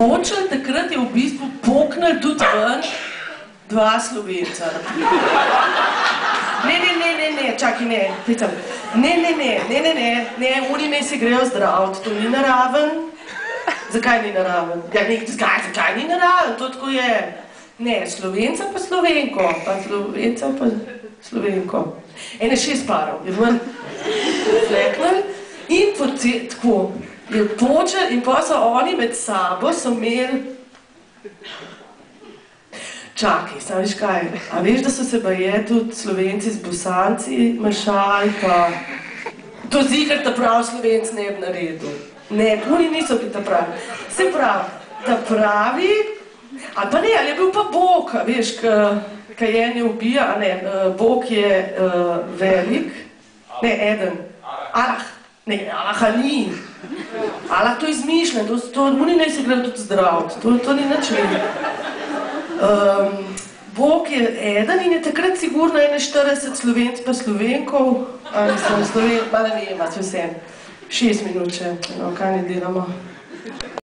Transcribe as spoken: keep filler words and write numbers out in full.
počeli, takrat je v bistvu poknili tudi ven dva Slovenca. Ne, ne, ne, ne, ne, čakaj, ne, picam. Ne, ne, ne, ne, ne, ne, ne, oni ne se grejo zdraviti, to ni naraven. Zakaj ni naraven? Ja, ne, zakaj, zakaj ni naraven, to tako je. Ne, Slovenca pa Slovenko, pa Slovenca pa Slovenko. Ene šest parov, je ven fleknili in potem tako. Je počel in pa so oni med sabo so imeli... Čakaj, sam veš kaj, a veš, da so se baje tudi Slovenci z Bosanci mešali, pa... To zikar ta prav Slovenc ne bi naredil. Ne, oni niso bili ta pravi. Se pravi, ta pravi... Ali pa ne, ali je bil pa Bog, a veš, kaj je ne ubija, a ne, Bog je velik, ne, eden. Ah, ne, aha, ni. Allah to izmišlja, oni ne se grejo tudi zdraviti, to ni nič vedi. Bog je eden in je takrat sigurno ene štirideset Slovenc pa Slovenkov, ali sem Slovenc, pa ne vem, vse vsem, šest minut še, kaj ne delamo.